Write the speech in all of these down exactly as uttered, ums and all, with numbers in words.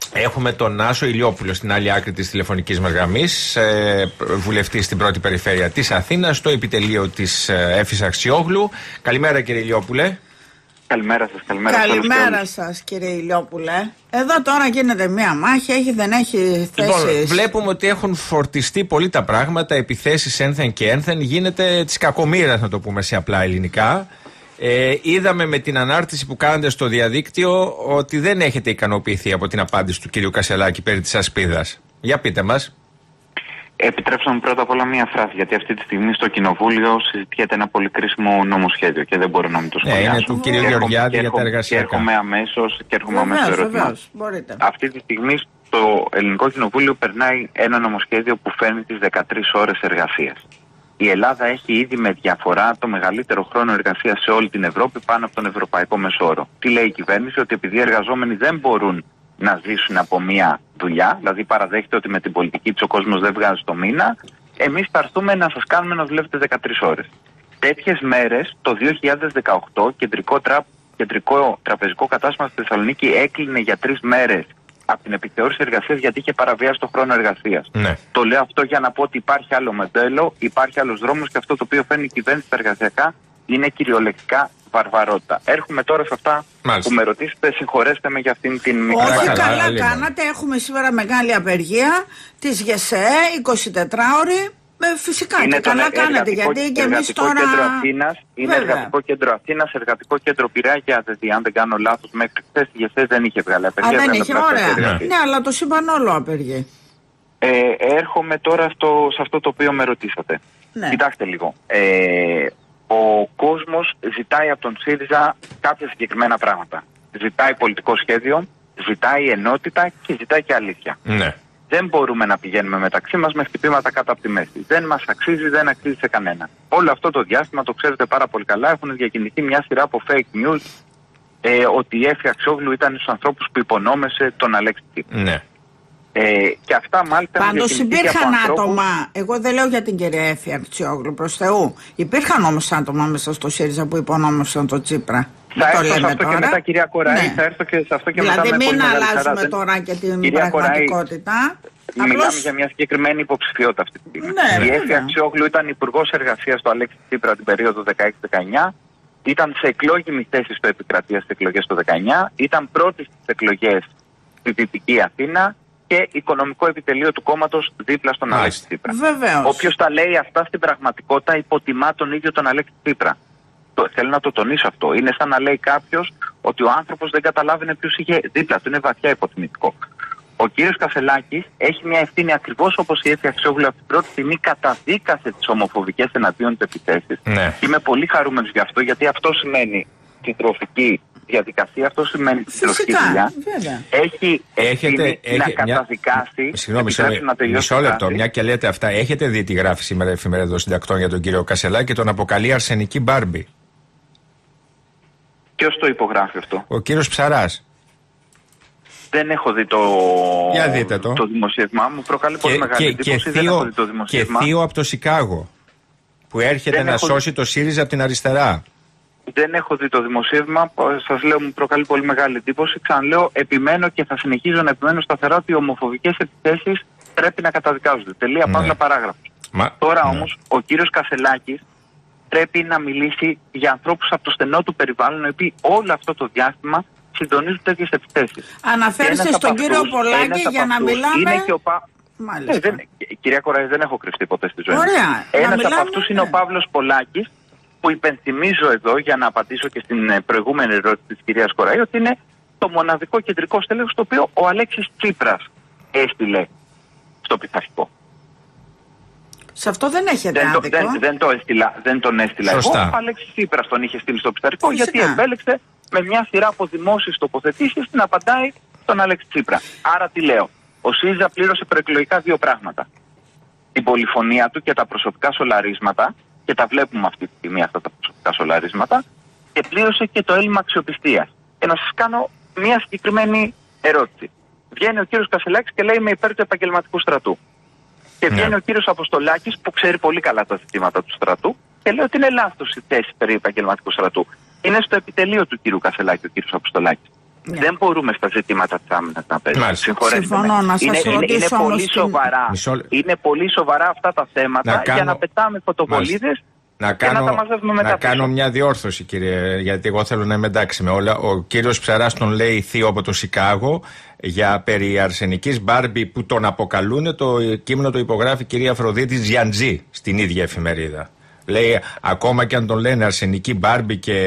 Έχουμε τον Άσο Ηλιόπουλο στην άλλη άκρη της τηλεφωνικής μας γραμμής, ε, βουλευτή στην πρώτη περιφέρεια της Αθήνας, στο επιτελείο της ε, Εύης Αξιόγλου. Καλημέρα, κύριε Ηλιόπουλε. Καλημέρα σας, καλημέρα, καλημέρα σας, κύριε Ηλιόπουλε. Εδώ τώρα γίνεται μία μάχη, έχει δεν έχει θέσεις. Λοιπόν, βλέπουμε ότι έχουν φορτιστεί πολύ τα πράγματα, επιθέσεις ένθεν και ένθεν, γίνεται της κακομοίρας, να το πούμε σε απλά ελληνικά. Ε, είδαμε με την ανάρτηση που κάνετε στο διαδίκτυο ότι δεν έχετε ικανοποιηθεί από την απάντηση του κυρίου Κασελάκη περί της ασπίδας. Για πείτε μας. Επιτρέψτε μου πρώτα απ' όλα μία φράση, γιατί αυτή τη στιγμή στο Κοινοβούλιο συζητιέται ένα πολύ κρίσιμο νομοσχέδιο και δεν μπορώ να μην το σχολιάσω. Ναι, είναι του κυρίου Γεωργιάδη για τα εργασιακά. Και έρχομαι αμέσως και έρχομαι αμέσως στο ερώτημα. Μπορείτε. Αυτή τη στιγμή στο Ελληνικό Κοινοβούλιο περνάει ένα νομοσχέδιο που φέρνει τις δεκατρείς ώρες εργασίας. Η Ελλάδα έχει ήδη με διαφορά το μεγαλύτερο χρόνο εργασίας σε όλη την Ευρώπη, πάνω από τον ευρωπαϊκό μεσόωρο. Τι λέει η κυβέρνηση? Ότι επειδή οι εργαζόμενοι δεν μπορούν να ζήσουν από μία δουλειά, δηλαδή παραδέχεται ότι με την πολιτική της ο κόσμος δεν βγάζει το μήνα, εμείς θα έρθουμε να σας κάνουμε να δουλεύετε δεκατρείς ώρες. Τέτοιες μέρες το δύο χιλιάδες δεκαοκτώ κεντρικό, τρα... κεντρικό τραπεζικό κατάστημα στη Θεσσαλονίκη έκλεινε για τρεις μέρες από την επιθεώρηση εργασίας γιατί είχε παραβιάσει το χρόνο εργασίας. Ναι. Το λέω αυτό για να πω ότι υπάρχει άλλο μοντέλο, υπάρχει άλλος δρόμος και αυτό το οποίο φέρνει η κυβέρνηση στα εργασιακά είναι κυριολεκτικά βαρβαρότητα. Έρχομαι τώρα σε αυτά Μάλιστα. που με ρωτήσετε, συγχωρέστε με για αυτήν την μικρή. Όχι, καλά, καλά, καλά κάνατε. Έχουμε σήμερα μεγάλη απεργία της ΓΕΣΕ, εικοσιτετράωρη. Ε, φυσικά είναι και καλά κάνετε, γιατί και εμείς τώρα... Κέντρο Αθήνας, είναι Βέβαια. Εργατικό κέντρο Αθήνας, εργατικό κέντρο Πειραιά και δηλαδή, αν δεν κάνω λάθος, μέχρι χθες η ΓΕΣΕ δεν είχε βγάλει απεργία. Α, δεν είχε, ωραία. Ναι. ναι, αλλά το είπαν όλο απεργία. Ε, έρχομαι τώρα στο, σε αυτό το οποίο με ρωτήσατε. Ναι. Κοιτάξτε λίγο. Ε, ο κόσμος ζητάει από τον ΣΥΡΙΖΑ κάποια συγκεκριμένα πράγματα. Ζητάει πολιτικό σχέδιο, ζητάει ενότητα και ζητάει και αλήθεια. Ναι. Δεν μπορούμε να πηγαίνουμε μεταξύ μας με χτυπήματα κάτω από τη μέση. Δεν μας αξίζει, δεν αξίζει σε κανένα. Όλο αυτό το διάστημα, το ξέρετε πάρα πολύ καλά, έχουν διακινηθεί μια σειρά από fake news ε, ότι η Εύη Αξιόγλου ήταν στους ανθρώπους που υπονόμεσε τον Αλέξη Τσίπρα. Ναι. Ε, και αυτά μάλιστα. Πάντως υπήρχαν άτομα, εγώ δεν λέω για την κυρία Εύη Αξιόγλου, προς Θεού. Υπήρχαν όμως άτομα μέσα στο ΣΥΡΙΖΑ που υπονόμησαν τον Τσίπρα. Θα έρθω σε αυτό τώρα. Και μετά, κυρία Κοραή, ναι. θα έρθω και σε αυτό και δηλαδή μετά. Δηλαδή μην αλλάζουμε τώρα και την κυρία πραγματικότητα. Κοραή, μιλάμε για μια συγκεκριμένη υποψηφιότητα αυτή τη στιγμή. Ναι, η Εύη Αξιόγλου ήταν υπουργός εργασίας του Αλέξη Τσίπρα την περίοδο δεκαέξι δεκαεννιά. Ήταν σε εκλόγιμη θέση στο επικρατεία στις εκλογές του δεκαεννιά. Ήταν πρώτη στις εκλογές στη Δυτική Αθήνα και οικονομικό επιτελείο του κόμματος δίπλα στον Αλέξη Τσίπρα. Όποιος τα λέει αυτά στην πραγματικότητα υποτιμά τον ίδιο τον Αλέξη Τσίπρα. Θέλω να το τονίσω αυτό. Είναι σαν να λέει κάποιος ότι ο άνθρωπος δεν καταλάβαινε ποιος είχε δίπλα του. Είναι βαθιά υποτιμητικό. Ο κύριος Κασελάκης έχει μια ευθύνη ακριβώς όπως η Εύη Αξιόγλου από την πρώτη στιγμή καταδίκασε τις ομοφοβικές εναντίον της επιθέσεις. Ναι. Είμαι πολύ χαρούμενος γι' αυτό, γιατί αυτό σημαίνει συντροφική διαδικασία, αυτό σημαίνει συντροφική δουλειά. Έχει ευθύνη να μια... καταδικάσει. Συγγνώμη, μισό λεπτό, μια και λέτε αυτά. Έχετε δει τι γράφει σήμερα η εφημερίδα συντακτών για τον κύριο Κασελάκη και τον αποκαλεί αρσενική Μπάρμπι? Ποιος το υπογράφει αυτό? Ο κύριος Ψαράς. Δεν έχω δει το, το. το δημοσίευμα. Μου προκαλεί και, πολύ μεγάλη και, εντύπωση. Και δεν θείο, έχω δει το δημοσίευμα. Και θείο από το Σικάγο που έρχεται δεν να έχω... σώσει το ΣΥΡΙΖΑ από την αριστερά. Δεν έχω δει το δημοσίευμα. Σας λέω, μου προκαλεί πολύ μεγάλη εντύπωση. Ξαναλέω, επιμένω και θα συνεχίζω να επιμένω σταθερά ότι οι ομοφοβικές επιθέσεις πρέπει να καταδικάζονται. Τελεία, ναι. Παύλα, παράγραφος. Μα... Τώρα ναι. όμως ο κύριος Κασελάκης πρέπει να μιλήσει για ανθρώπους από το στενό του περιβάλλον, οι οποίοι όλο αυτό το διάστημα συντονίζουν τέτοιες επιθέσεις. Αναφέρεστε στον κύριο Πολάκη για να μιλάμε. Είναι και ο Πα... ε, δεν... Κυρία Κοραή, δεν έχω κρυφτεί ποτέ στη ζωή μου. Ένας από αυτούς είναι ο Παύλος Πολάκης, που υπενθυμίζω εδώ για να απαντήσω και στην προηγούμενη ερώτηση της κυρίας Κοραή, ότι είναι το μοναδικό κεντρικό στέλεχος το οποίο ο Αλέξης Τσίπρας έστειλε στο πειθαρχικό. Σε αυτό δεν έχετε δεν, άδικο. Το, δεν, δεν, το έστειλα, δεν τον έστειλα Σωστά. εγώ. Ο Αλέξης Τσίπρας τον είχε στείλει στο πειθαρχικό, γιατί επέλεξε με μια σειρά από δημόσιες τοποθετήσεις να απαντάει στον Αλέξη Τσίπρα. Άρα τι λέω? Ο ΣΥΡΙΖΑ πλήρωσε προεκλογικά δύο πράγματα. Την πολυφωνία του και τα προσωπικά σολαρίσματα, και τα βλέπουμε αυτή τη στιγμή αυτά τα προσωπικά σολαρίσματα, και πλήρωσε και το έλλειμμα αξιοπιστίας. Και να σας κάνω μια συγκεκριμένη ερώτηση. Βγαίνει ο κύριος Κασελάκης και λέει είμαι υπέρ του επαγγελματικού στρατού. Και βγαίνει yeah. ο κύριος Αποστολάκης που ξέρει πολύ καλά τα ζητήματα του στρατού και λέει ότι είναι λάθος η θέση περί επαγγελματικού στρατού. Είναι στο επιτελείο του κύριου Κασελάκη ο κύριος Αποστολάκης. Yeah. Δεν μπορούμε στα ζητήματα της άμυνας να παίζουμε. Συμφωνώ, να σας είναι, ρωτήσω είναι, είναι, πολύ στην... σοβαρά, Μισό... είναι πολύ σοβαρά αυτά τα θέματα να κάνω... για να πετάμε φωτοβολίδες να κάνω, και να τα μαζεύουμε μετά. Να κάνω μια διόρθωση, κύριε, γιατί εγώ θέλω να είμαι εντάξει με όλα. Ο κύριος Ψαράς τον λέει θείο από το Σικάγο για περί αρσενικής Μπάρμπι που τον αποκαλούν. Το κείμενο το υπογράφει η κυρία Αφροδίτη Γιαντζή στην ίδια εφημερίδα. Λέει ακόμα και αν τον λένε αρσενική Μπάρμπι και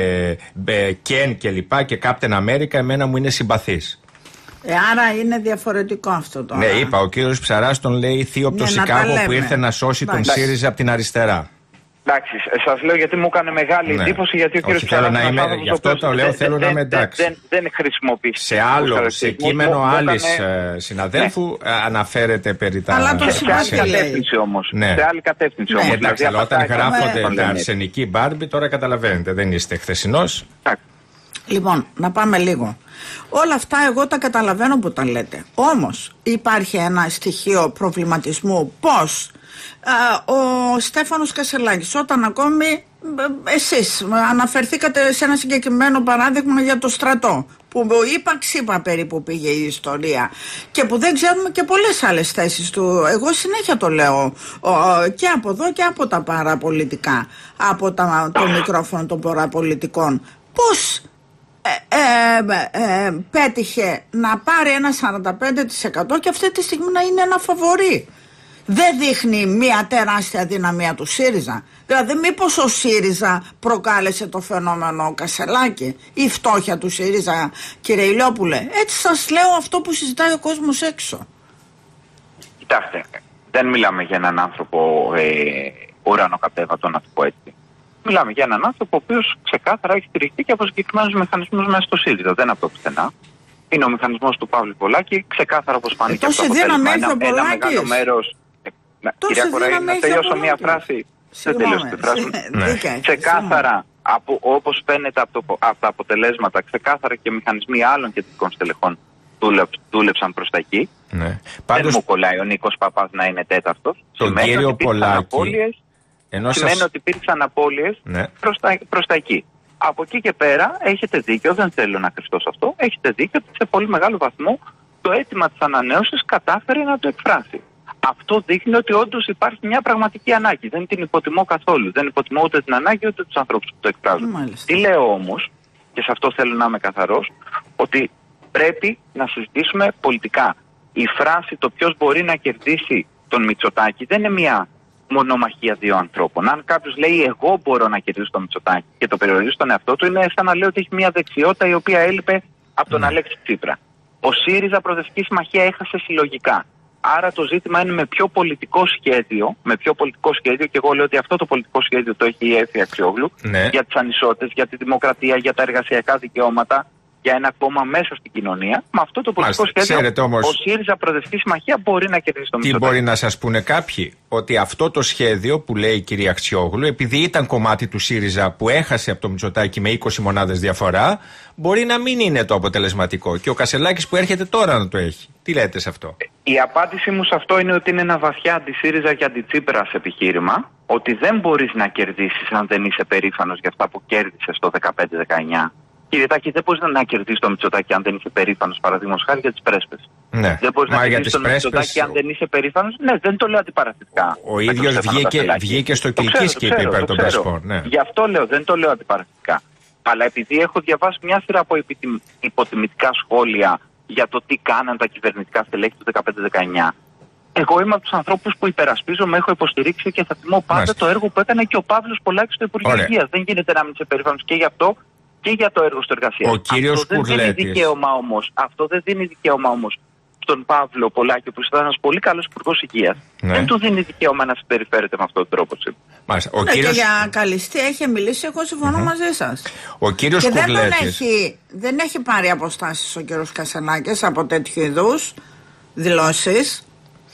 Κεν και λοιπά και Κάπτεν Αμέρικα, εμένα μου είναι συμπαθής. Ε, άρα είναι διαφορετικό αυτό τώρα. Ναι, είπα, ο κύριος Ψαράς τον λέει θείο από το ναι, Σικάγο που ήρθε να σώσει τον ΣΥΡΙΖΑ από την αριστερά. Εντάξει, σας λέω γιατί μου έκανε μεγάλη ναι. εντύπωση, γιατί ο κύριος Ψαράς να είμαι, γι' αυτό το λέω, θέλω να είμαι εντάξει. Δεν, δεν, δεν χρησιμοποιήσει. Σε άλλο, σε κείμενο άλλης έκανε... συναδέλφου ναι. αναφέρεται περί τα... Αλλά το σε άλλη κατεύθυνση όμως. Ναι. Σε άλλη κατεύθυνση όμως. Ναι, εντάξει, αλλά όταν γράφονται τα αρσενική Μπάρμπι, τώρα καταλαβαίνετε, δεν είστε χθεσινός. Λοιπόν, να πάμε λίγο. Όλα αυτά εγώ τα καταλαβαίνω που τα λέτε. Όμως υπάρχει ένα στοιχείο προβληματισμού πώς α, ο Στέφανος Κασελάκης, όταν ακόμη εσείς αναφερθήκατε σε ένα συγκεκριμένο παράδειγμα για το στρατό, που είπα ξύπα περίπου πήγε η ιστορία και που δεν ξέρουμε και πολλές άλλες θέσεις του. Εγώ συνέχεια το λέω και από εδώ και από τα παραπολιτικά, από τα, το μικρόφωνο των παραπολιτικών. Πώς Ε, ε, ε, πέτυχε να πάρει ένα σαράντα πέντε τοις εκατό και αυτή τη στιγμή να είναι ένα φαβορί. Δεν δείχνει μια τεράστια δυναμία του ΣΥΡΙΖΑ? Δηλαδή μήπως ο ΣΥΡΙΖΑ προκάλεσε το φαινόμενο Κασελάκη, η φτώχεια του ΣΥΡΙΖΑ, κύριε Ηλιόπουλε? Έτσι σας λέω αυτό που συζητάει ο κόσμος έξω. Κοιτάξτε, δεν μιλάμε για έναν άνθρωπο ε, ουρανοκατέβατο, να το πω έτσι. Μιλάμε για έναν άνθρωπο ο οποίος ξεκάθαρα έχει στηριχτεί και από συγκεκριμένους μηχανισμούς μέσα στο ΣΥΡΙΖΑ. Δεν από το πουθενά. Είναι ο μηχανισμός του Παύλου Πολάκη, ξεκάθαρα όπως φάνηκε από το αποτέλεσμα. Ένα, ένα μεγάλο μέρος. Κυρία Κοραή, να τελειώσω μία φράση. Δεν τελειώσω τη φράση. Ναι. Ξεκάθαρα, από, όπως φαίνεται από, το, από τα αποτελέσματα, ξεκάθαρα και μηχανισμοί άλλων κεντρικών στελεχών δούλεψαν προς τα εκεί. Ναι. Δεν Πάντως, μου κολλάει ο Νίκος Παπάς να είναι τέταρτος. Τον κύριο Πολάκη. Ενώ σημαίνει σας... ότι υπήρξαν απώλειες ναι. προς, τα, προς τα εκεί. Από εκεί και πέρα έχετε δίκιο, δεν θέλω να κρυφτώ σε αυτό, έχετε δίκιο ότι σε πολύ μεγάλο βαθμό το αίτημα της ανανέωσης κατάφερε να το εκφράσει. Αυτό δείχνει ότι όντως υπάρχει μια πραγματική ανάγκη. Δεν την υποτιμώ καθόλου. Δεν υποτιμώ ούτε την ανάγκη ούτε τους ανθρώπους που το εκφράζουν. Μάλιστα. Τι λέω όμως, και σε αυτό θέλω να είμαι καθαρός, ότι πρέπει να συζητήσουμε πολιτικά. Η φράση το ποιος μπορεί να κερδίσει τον Μητσοτάκη δεν είναι μια μονομαχία δύο ανθρώπων. Αν κάποιος λέει εγώ μπορώ να κερδίσω τον Μητσοτάκη και το περιορίζει στον εαυτό του, είναι σαν να λέει ότι έχει μια δεξιότητα η οποία έλειπε από τον mm. Αλέξη Τσίπρα. Ο ΣΥΡΙΖΑ Προοδευτική Συμμαχία έχασε συλλογικά. Άρα το ζήτημα είναι με ποιο πολιτικό σχέδιο, με ποιο πολιτικό σχέδιο, και εγώ λέω ότι αυτό το πολιτικό σχέδιο το έχει η Εύη Αξιόγλου, ναι. για τις ανισότητες, για τη δημοκρατία, για τα εργασιακά δικαιώματα, για ένα κόμμα μέσα στην κοινωνία. Με αυτό το πολιτικό Μάλιστα, σχέδιο όμως, ο ΣΥΡΙΖΑ Προοδευτική Συμμαχία μπορεί να κερδίσει το Μητσοτάκη. Τι μπορεί να σας πούνε κάποιοι? Ότι αυτό το σχέδιο που λέει η κυρία Αξιόγλου, επειδή ήταν κομμάτι του ΣΥΡΙΖΑ που έχασε από το Μητσοτάκη με είκοσι μονάδες διαφορά, μπορεί να μην είναι το αποτελεσματικό. Και ο Κασελάκης που έρχεται τώρα να το έχει. Τι λέτε σε αυτό? Η απάντησή μου σε αυτό είναι ότι είναι ένα βαθιά αντι-ΣΥΡΙΖΑ και αντι-Τσίπρας επιχείρημα. Ότι δεν μπορείς να κερδίσεις αν δεν είσαι περήφανος για αυτά που κέρδισες το δεκαπέντε δεκαεννιά. Κύριε Τάκη, δεν μπορεί να κερδίσει το Μητσοτάκη αν δεν είσαι περήφανος, παραδείγματος χάρη για τις πρέσπες. Ναι. Δεν μπορεί να κερδίσει το Μητσοτάκη αν δεν είσαι περήφανος. Ναι, δεν το λέω αντιπαραστατικά. Ο, ο ίδιος βγήκε, βγήκε στο Κιλκής και είπε υπέρ των Πρεσπών. Ναι. Γι' αυτό λέω, δεν το λέω αντιπαραστατικά. Αλλά επειδή έχω διαβάσει μια σειρά από υποτιμητικά σχόλια για το τι κάναν τα κυβερνητικά στελέχη του δεκαπέντε δεκαεννιά. Εγώ είμαι από τους ανθρώπους που υπερασπίζομαι, έχω υποστηρίξει και θα θυμώ πάντα Μάλιστα. το έργο που έκανε και ο Παύλος Πολάκης στο Υπουργείο Υγείας. Δεν γίνεται να μην είσαι περήφανος και γι' αυτό και για το έργο στο εργασία. Ο κύριος Αυτό δεν δίνει δικαίωμα όμως. Αυτό δεν δίνει δικαίωμα όμως στον Παύλο Πολάκη, που ήταν ένας πολύ καλός υπουργός υγείας. Ναι. Δεν του δίνει δικαίωμα να συμπεριφέρεται με αυτόν τον τρόπο. Μάλιστα. Ο ναι, κύριος... Και για καλυστή έχει μιλήσει, εγώ συμφωνώ mm-hmm. μαζί σας. Ο κύριος και Κουρλέτης. δεν, έχει, δεν έχει πάρει αποστάσεις ο κύριος Κασελάκης από τέτοιου είδους δηλώσεις.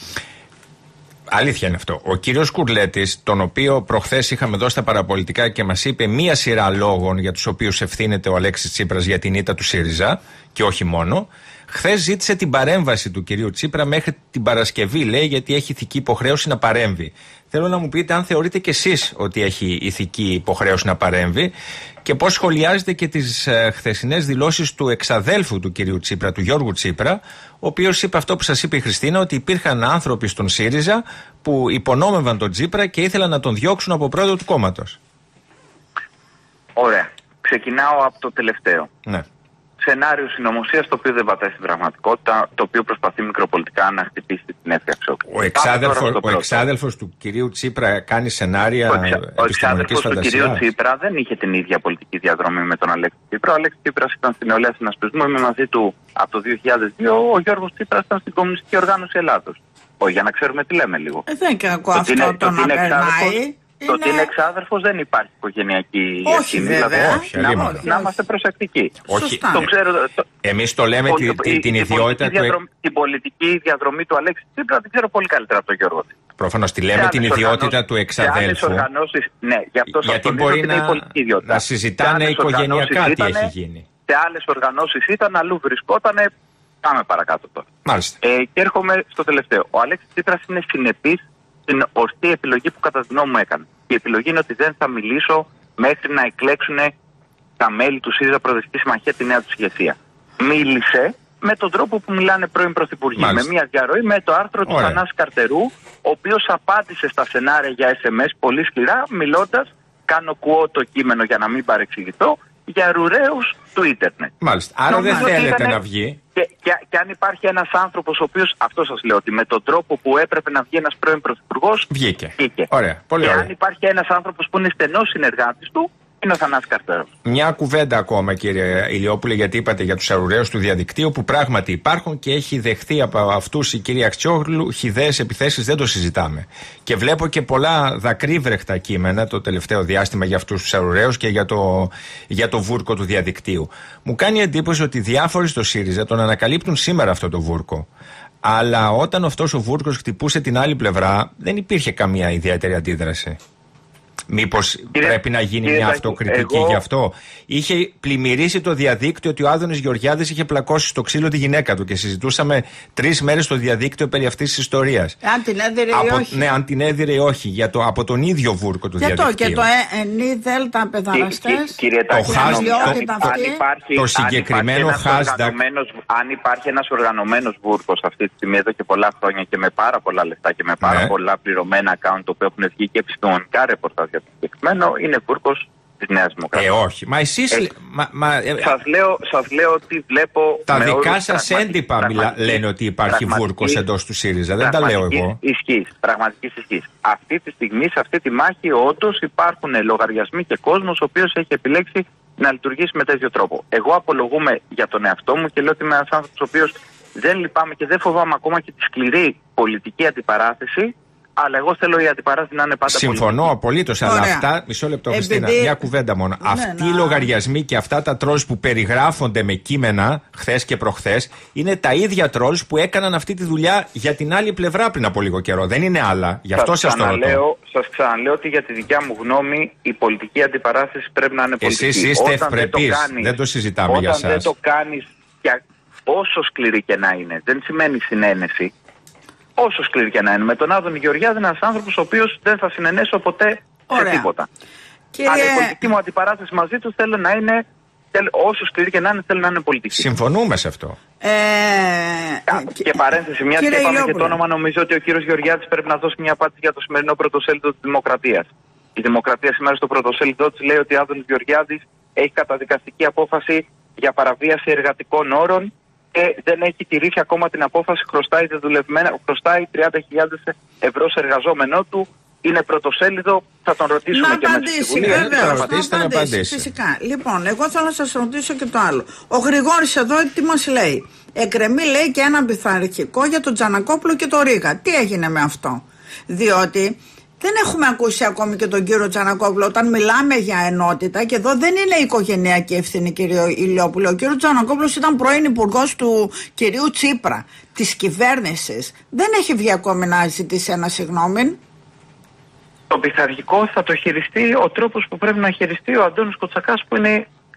Αλήθεια είναι αυτό. Ο κύριος Κουρλέτης, τον οποίο προχθές είχαμε δώσει στα παραπολιτικά και μας είπε μία σειρά λόγων για τους οποίους ευθύνεται ο Αλέξης Τσίπρας για την ήττα του ΣΥΡΙΖΑ και όχι μόνο, χθες ζήτησε την παρέμβαση του κυρίου Τσίπρα μέχρι την Παρασκευή, λέει, γιατί έχει ηθική υποχρέωση να παρέμβει. Θέλω να μου πείτε αν θεωρείτε κι εσείς ότι έχει ηθική υποχρέωση να παρέμβει και πώς σχολιάζετε και τις ε, χθεσινές δηλώσεις του εξαδέλφου του κυρίου Τσίπρα, του Γιώργου Τσίπρα, ο οποίος είπε αυτό που σας είπε η Χριστίνα, ότι υπήρχαν άνθρωποι στον ΣΥΡΙΖΑ που υπονόμευαν τον Τσίπρα και ήθελαν να τον διώξουν από πρόεδρο του κόμματος. Ωραία. Ξεκινάω από το τελευταίο. Ναι. Σενάριο συνωμοσίας το οποίο δεν πατάει στην πραγματικότητα, το οποίο προσπαθεί μικροπολιτικά να χτυπήσει την Εύη Αξιόγλου. Ο εξάδελφος, ο εξάδελφος του κυρίου Τσίπρα κάνει σενάρια επιστημονικής φαντασίας. Ο εξάδελφος του κυρίου Τσίπρα δεν είχε την ίδια πολιτική διαδρομή με τον Αλέξη Τσίπρα. Ο Αλέξης Τσίπρας ήταν στην νεολαία συνασπισμού, είμαι μαζί του από το δύο χιλιάδες δύο. Ο Γιώργος Τσίπρας ήταν στην Κομμουνιστική Οργάνωση Ελλάδος. Όχι, για να ξέρουμε τι λέμε λίγο. Ε, δεν είναι κακό αυτό το, το να περνάει. Το ότι είναι εξάδελφος δεν υπάρχει οικογενειακή ευθύνη. Δηλαδή, όχι, να, όχι. να είμαστε προσεκτικοί. Όχι. Το ξέρω, το, εμείς το λέμε το, τη, το, τη, την η, ιδιότητα η του. Διαδρομή, την πολιτική διαδρομή του Αλέξη Τσίπρα την ξέρω πολύ καλύτερα από τον Γιώργο. Προφανώς τη λέμε την ιδιότητα του εξαδέλφου. Ναι, γι' αυτό σας γιατί μπορεί να, να συζητάνε οικογενειακά τι έχει γίνει. Σε άλλες οργανώσεις ήταν, αλλού βρισκότανε. Πάμε παρακάτω τώρα. Μάλιστα. Ε, και έρχομαι στο τελευταίο. Ο Αλέξης Τσίπρας είναι συνεπής στην ορθή επιλογή που κατά τη γνώμη μου έκανε. Η επιλογή είναι ότι δεν θα μιλήσω μέχρι να εκλέξουν τα μέλη του ΣΥΡΙΖΑ Προοδευτική Συμμαχία τη νέα του ηγεσία. Μίλησε με τον τρόπο που μιλάνε πρώην πρωθυπουργοί. Με μια διαρροή με το άρθρο του Θανάση Καρτερού, ο οποίος απάντησε στα σενάρια για ες εμ ες πολύ σκληρά, μιλώντας, κάνω κουό το κείμενο για να μην παρεξηγηθώ, για ρουραίους του ίντερνετ. Μάλιστα. Άρα νομίζω δεν θέλετε ήταν, να βγει. Και, και, και αν υπάρχει ένας άνθρωπος ο οποίος, αυτό σας λέω, ότι με τον τρόπο που έπρεπε να βγει ένας πρώην πρωθυπουργός, βγήκε. βγήκε. Ωραία. Πολύ και ωραία. αν υπάρχει ένας άνθρωπος που είναι στενός συνεργάτης του, είναι ο Θανάσης Καρτερός. Μια κουβέντα ακόμα, κύριε Ηλιόπουλε, γιατί είπατε για τους αρουραίους του διαδικτύου που πράγματι υπάρχουν και έχει δεχθεί από αυτούς η κυρία Αξιόγλου χυδαίες επιθέσεις, δεν το συζητάμε. Και βλέπω και πολλά δακρύβρεχτα κείμενα το τελευταίο διάστημα για αυτούς τους αρουραίους και για το, για το βούρκο του διαδικτύου. Μου κάνει εντύπωση ότι διάφοροι στο ΣΥΡΙΖΑ τον ανακαλύπτουν σήμερα αυτό το βούρκο. Αλλά όταν αυτός ο βούρκος χτυπούσε την άλλη πλευρά, δεν υπήρχε καμία ιδιαίτερη αντίδραση. Μήπως κύριε, πρέπει να γίνει κύριε, μια αυτοκριτική εγώ... γι' αυτό. Είχε πλημμυρίσει το διαδίκτυο ότι ο Άδωνης Γεωργιάδης είχε πλακώσει στο ξύλο τη γυναίκα του και συζητούσαμε τρεις μέρες στο διαδίκτυο περί αυτής της ιστορίας. Αν την έδιρε ή όχι. Ναι, αν την έδιρε ή όχι. Για το, από τον ίδιο βούρκο του διαδικτύου. Και το ΕΝΗ ΔΕΛΤΑ παιδαραστές. Κύριε Τάκη, το συγκεκριμένο hashtag. Αν υπάρχει ένας οργανωμένος βούρκος αυτή τη στιγμή εδώ και πολλά χρόνια και με πάρα πολλά λεφτά και με πάρα πολλά πληρωμένα account το οποίο έχουν βγει και επιστημονικά ρεπορτάζ, συγκεκριμένο είναι βούρκος της Νέας Δημοκρατίας. Ε, όχι. Μα εσείς... Ε, μα, μα, ε, σας, λέω, σας λέω ότι βλέπω... Τα δικά σας έντυπα μιλά, λένε ότι υπάρχει βούρκος εντός του ΣΥΡΙΖΑ. Δεν τα λέω εγώ. Ισχύς, πραγματικής ισχύς. Αυτή τη στιγμή, σε αυτή τη μάχη, όντως υπάρχουν λογαριασμοί και κόσμος ο οποίος έχει επιλέξει να λειτουργήσει με τέτοιο τρόπο. Εγώ απολογούμαι για τον εαυτό μου και λέω ότι είμαι ένας άνθρωπος ο οποίος δεν λυπάμαι και δεν φοβάμαι ακόμα και τη σκληρή πολιτική αντιπαράθεση. Αλλά εγώ θέλω η αντιπαράθεση να είναι πάντα πολιτική. Συμφωνώ απολύτως, αλλά αυτά. Μισό λεπτό, Χριστίνα, Επειδή... μια κουβέντα μόνο. Ναι, Αυτοί να... οι λογαριασμοί και αυτά τα τρόλς που περιγράφονται με κείμενα χθες και προχθές είναι τα ίδια τρόλς που έκαναν αυτή τη δουλειά για την άλλη πλευρά πριν από λίγο καιρό. Δεν είναι άλλα. Γι' αυτό σας το ρωτώ. Σας ξαναλέω ότι για τη δικιά μου γνώμη η πολιτική αντιπαράθεση πρέπει να είναι πολιτική. Εσείς είστε ευπρεπείς. Δεν, δεν το συζητάμε όταν για σας. Δεν το κάνεις, όσο σκληρή και να είναι, δεν σημαίνει συνένεση. Όσο σκληρή και να είναι. Με τον Άδωνη Γεωργιάδη είναι ένας άνθρωπος ο οποίος δεν θα συνενέσω ποτέ σε τίποτα. Κύριε... Αλλά η πολιτική μου αντιπαράθεση μαζί του θέλω να είναι, θέλω, όσο σκληρή και να είναι, θέλω να είναι πολιτική. Συμφωνούμε σε αυτό. Ε... Και, και παρένθεση, μια και είπαμε και το όνομα, νομίζω ότι ο κύριος Γεωργιάδης πρέπει να δώσει μια απάντηση για το σημερινό πρωτοσέλιδο της Δημοκρατίας. Η Δημοκρατία σήμερα στο πρωτοσέλιδο της λέει ότι ο Άδωνης Γεωργιάδης έχει καταδικαστική απόφαση για παραβίαση εργατικών όρων. Και δεν έχει τηρήσει ακόμα την απόφαση, χρωστάει, χρωστάει τριάντα χιλιάδες ευρώ σε εργαζόμενό του. Είναι πρωτοσέλιδο, θα τον ρωτήσουμε να και απαντήσει, μέσα στη Βουλή. Βεβαίως, να, να απαντήσει, φυσικά. Λοιπόν, εγώ θέλω να σας ρωτήσω και το άλλο. Ο Γρηγόρης εδώ τι μας λέει? Εκκρεμεί, λέει, και ένα πειθαρχικό για τον Τζανακόπουλο και τον Ρήγα. Τι έγινε με αυτό? Διότι δεν έχουμε ακούσει ακόμη και τον κύριο Τζανακόπουλο όταν μιλάμε για ενότητα, και εδώ δεν είναι οικογενειακή ευθύνη, κύριο Ηλιόπουλο. Ο κύριο Τζανακόπουλος ήταν πρώην υπουργός του κυρίου Τσίπρα, της κυβέρνησης. Δεν έχει βγει ακόμη να ζητήσει ένα συγγνώμη. Το πειθαρχικό θα το χειριστεί ο τρόπος που πρέπει να χειριστεί ο Αντώνης Κοτσακάς, που είναι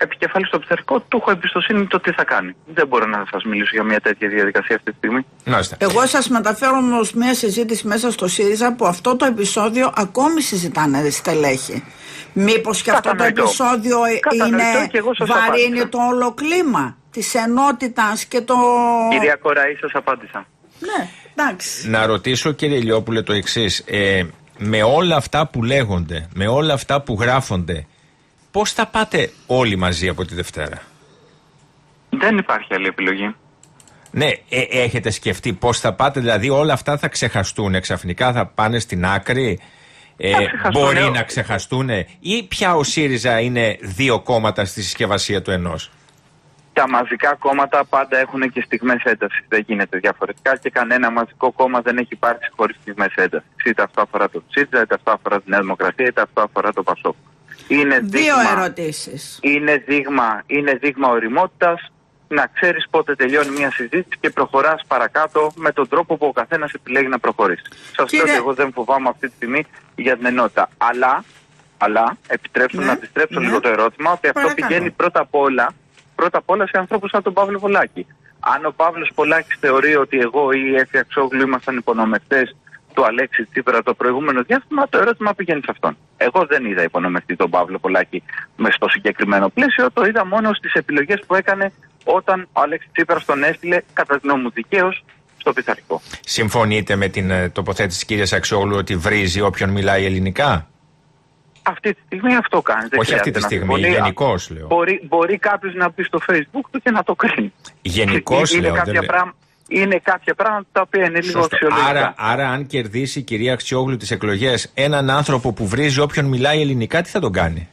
επικεφαλής στο πειθαρχικό, του έχω εμπιστοσύνη το τι θα κάνει. Δεν μπορώ να σας μιλήσω για μια τέτοια διαδικασία αυτή τη στιγμή. Νάστε. Εγώ σας μεταφέρω όμως μια συζήτηση μέσα στο ΣΥΡΙΖΑ που αυτό το επεισόδιο ακόμη συζητάνε στελέχη. Μήπως και αυτό το επεισόδιο είναι βαρύνει το όλο κλίμα της ενότητας και το... Κυρία Κοραή, σας απάντησα. Ναι, εντάξει. Να ρωτήσω κύριε Ηλιόπουλε το εξής. Ε, με όλα αυτά που λέγονται, με όλα αυτά που γράφονται, πώς θα πάτε όλοι μαζί από τη Δευτέρα? Δεν υπάρχει άλλη επιλογή. Ναι, ε, έχετε σκεφτεί πώς θα πάτε, δηλαδή όλα αυτά θα ξεχαστούν, ξαφνικά θα πάνε στην άκρη, ε, μπορεί να ξεχαστούν ή πια ο ΣΥΡΙΖΑ είναι δύο κόμματα στη συσκευασία του ενός? Τα μαζικά κόμματα πάντα έχουν και στιγμές έντασης, δεν γίνεται διαφορετικά και κανένα μαζικό κόμμα δεν έχει υπάρξει χωρίς στιγμές έντασης. Είτε αυτό αφορά το ΣΥΡΙΖΑ, είτε αυτό αφορά τη Νέα Δημοκρατία, είτε αυτό αφορά το ΠΑΣΟΚ. Είναι Δύο δείγμα, ερωτήσεις. Είναι δείγμα, είναι δείγμα ωριμότητας να ξέρεις πότε τελειώνει μια συζήτηση και προχωράς παρακάτω με τον τρόπο που ο καθένας επιλέγει να προχωρήσει. Σας Κύριε... λέω ότι εγώ δεν φοβάμαι αυτή τη στιγμή για την ενότητα. Αλλά, αλλά επιτρέψτε ναι, να επιστρέψω ναι. λίγο το ερώτημα ότι αυτό Παρακαλώ. πηγαίνει πρώτα απ' όλα, πρώτα απ' όλα σε ανθρώπους σαν τον Παύλο Πολάκη. Αν ο Παύλος Πολάκης θεωρεί ότι εγώ ή η Έφη Αξιόγλου ήμασταν υπονομευτές του Αλέξη Τσίπρα το προηγούμενο διάστημα, το ερώτημα πηγαίνει σε αυτόν. Εγώ δεν είδα υπονομευτή τον Παύλο Πολάκη μες στο συγκεκριμένο πλαίσιο, το είδα μόνο στις επιλογές που έκανε όταν ο Αλέξη Τσίπρας τον έστειλε κατά την νόμου δικαίως στο πειθαρχικό. Συμφωνείτε με την uh, τοποθέτηση της κυρίας Αξιόγλου ότι βρίζει όποιον μιλάει ελληνικά? Αυτή τη στιγμή αυτό κάνει. Δεν Όχι αυτή τη στιγμή, γενικώς λέω. Μπορεί, μπορεί κάποιος να μπει στο Facebook του και να το κρίνει. Γενικώς λέω. Κάποια δεν... πράγμα... Είναι κάποια πράγματα τα οποία είναι λίγο αξιολογικά. Άρα, άρα, αν κερδίσει η κυρία Αξιόγλου τις εκλογές έναν άνθρωπο που βρίζει όποιον μιλάει ελληνικά, τι θα τον κάνει?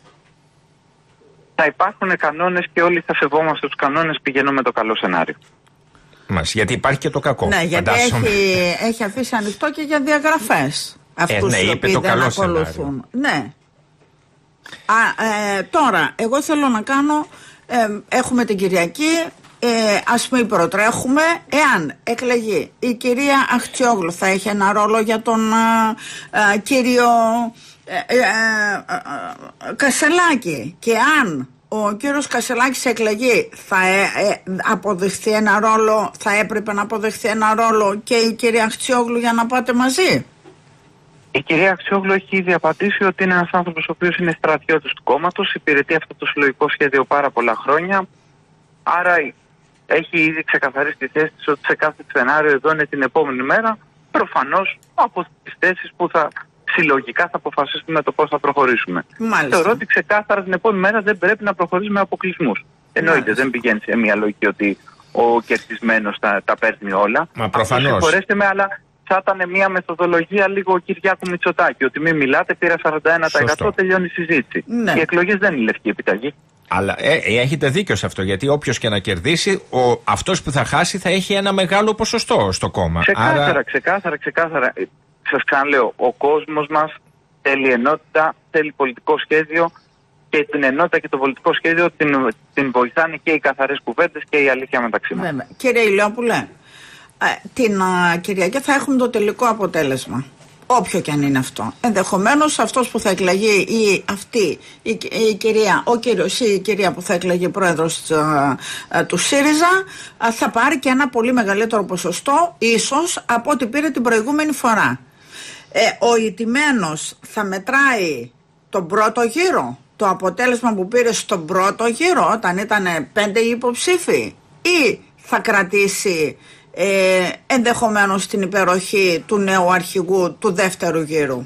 Θα υπάρχουν κανόνες και όλοι θα σεβόμαστε τους κανόνες, πηγαίνουμε με το καλό σενάριο. Μας, γιατί υπάρχει και το κακό. Ναι, γιατί έχει, έχει αφήσει ανοιχτό και για διαγραφές. Αυτούς ε, ναι, οι οποίοι το δεν καλό ακολουθούν. Ναι. Α, ε, τώρα, εγώ θέλω να κάνω, ε, έχουμε την Κυριακή. Ε, ας μην προτρέχουμε. Εάν εκλεγεί η κυρία Αξιόγλου, θα έχει ένα ρόλο για τον α, α, κύριο ε, ε, ε, Κασελάκη, και αν ο κύριος Κασελάκης εκλεγεί, θα ε, ε, αποδεχθεί ένα ρόλο, θα έπρεπε να αποδεχθεί ένα ρόλο και η κυρία Αξιόγλου για να πάτε μαζί? Η κυρία Αξιόγλου έχει ήδη απαντήσει ότι είναι ένας άνθρωπος ο οποίος είναι στρατιώτης του κόμματος, υπηρετεί αυτό το συλλογικό σχέδιο πάρα πολλά χρόνια, άρα έχει ήδη ξεκαθαρίσει τη θέση της ότι σε κάθε σενάριο εδώ είναι την επόμενη μέρα, προφανώς από τις θέσεις που θα συλλογικά θα αποφασίσουμε το πώς θα προχωρήσουμε. Μάλιστα. Θεωρώ ότι ξεκάθαρα την επόμενη μέρα δεν πρέπει να προχωρήσουμε με αποκλεισμούς. Εννοείται, δεν πηγαίνει σε μια λογική ότι ο κερδισμένος τα, τα παίρνει όλα. Μα προφανώς. Συγχωρέστε με, αλλά θα ήταν μια μεθοδολογία λίγο ο Κυριάκου Μητσοτάκη. Ότι μην μιλάτε, πήρα σαράντα ένα τοις εκατό, τελειώνει η συζήτηση. Ναι. Οι εκλογές δεν είναι λευκή επιταγή. Αλλά ε, ε, έχετε δίκιο σε αυτό, γιατί όποιος και να κερδίσει, ο, αυτός που θα χάσει θα έχει ένα μεγάλο ποσοστό στο κόμμα. Ξεκάθαρα, Άρα... ξεκάθαρα, ξεκάθαρα. Σας ξαναλέω, ο κόσμος μας θέλει ενότητα, θέλει πολιτικό σχέδιο, και την ενότητα και το πολιτικό σχέδιο την, την βοηθάνε και οι καθαρές κουβέντες και η αλήθεια μεταξύ μας. Βέβαια. Κύριε Ηλιόπουλε, την α, Κυριακή θα έχουμε το τελικό αποτέλεσμα. Όποιο και αν είναι αυτό. Ενδεχομένως αυτός που θα εκλεγεί ή αυτή η, η κυρία, ο κύριος ή η κυρία που θα εκλεγεί πρόεδρος α, α, του ΣΥΡΙΖΑ α, θα πάρει και ένα πολύ μεγαλύτερο ποσοστό ίσως από ό,τι πήρε την προηγούμενη φορά. Ε, ο ηττημένος θα μετράει τον πρώτο γύρο, το αποτέλεσμα που πήρε στον πρώτο γύρο όταν ήταν πέντε υποψήφοι, ή θα κρατήσει Ε, ενδεχομένως την υπεροχή του νέου αρχηγού του δεύτερου γύρου?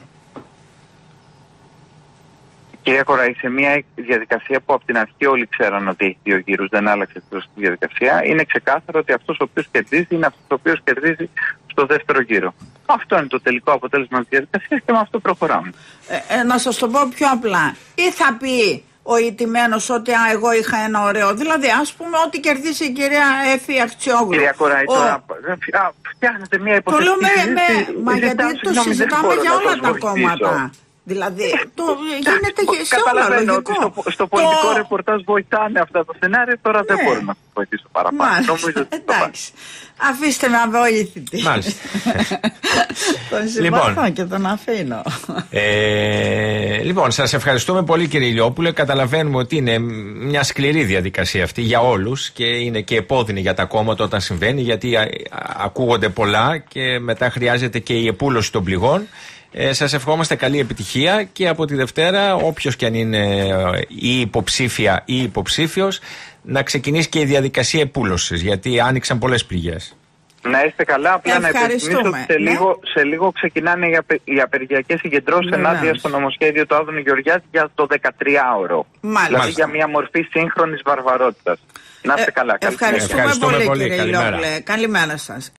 Κυρία Κοραή, σε μια διαδικασία που από την αρχή όλοι ξέραν ότι έχει δύο γύρους, δεν άλλαξε τη διαδικασία, είναι ξεκάθαρο ότι αυτός ο οποίος κερδίζει είναι αυτός ο οποίος κερδίζει στο δεύτερο γύρο. Αυτό είναι το τελικό αποτέλεσμα της διαδικασίας και με αυτό προχωράμε. Ε, ε, να σας το πω πιο απλά. Ή θα πει ο ηττημένος ότι α, εγώ είχα ένα ωραίο, δηλαδή ας πούμε ότι κερδίσει η κυρία Έφη Αξιόγλου. Κυρία Κοράη, ο... τώρα φτιάχνετε μια υποθέση. Το λέω με, με... Μα γιατί το συζητάμε για όλα τα κόμματα. Δηλαδή, το γίνεται και σε όλα καταλαβαίνω λογικό. ότι στο, στο πολιτικό το... ρεπορτάζ βοηθάνε αυτά τα σενάρια, τώρα ναι. δεν μπορώ να σας βοηθήσω παραπάνω. Νομίζω ότι εντάξει. Αφήστε με αβοήθητη. Μάλιστα. Τον συμπαθώ λοιπόν, και τον αφήνω. Ε, λοιπόν, σας ευχαριστούμε πολύ κύριε Ηλιόπουλε. Καταλαβαίνουμε ότι είναι μια σκληρή διαδικασία αυτή για όλους και είναι και επώδυνη για τα κόμματα όταν συμβαίνει, γιατί α, α, ακούγονται πολλά και μετά χρειάζεται και η επούλωση των πληγών. Ε, σας ευχόμαστε καλή επιτυχία και από τη Δευτέρα όποιος και αν είναι ή υποψήφια ή υποψήφιος να ξεκινήσει και η διαδικασία επούλωσης, γιατί άνοιξαν πολλές πληγές. Να είστε καλά, απλά να υπενθυμίσω ότι σε, ναι. λίγο, σε λίγο ξεκινάνε οι, απε, οι απεργιακές συγκεντρώσεις ναι, ενάντια ναι. στο νομοσχέδιο του Άδωνη Γεωργιάδη για το δεκατριάωρο. Μάλιστα. Δηλαδή για μια μορφή σύγχρονης βαρβαρότητας. Να είστε καλά. Ε, ευχαριστούμε, ευχαριστούμε πολύ, πολύ κύριε Ηλιόπουλε. Καλημέρα σας.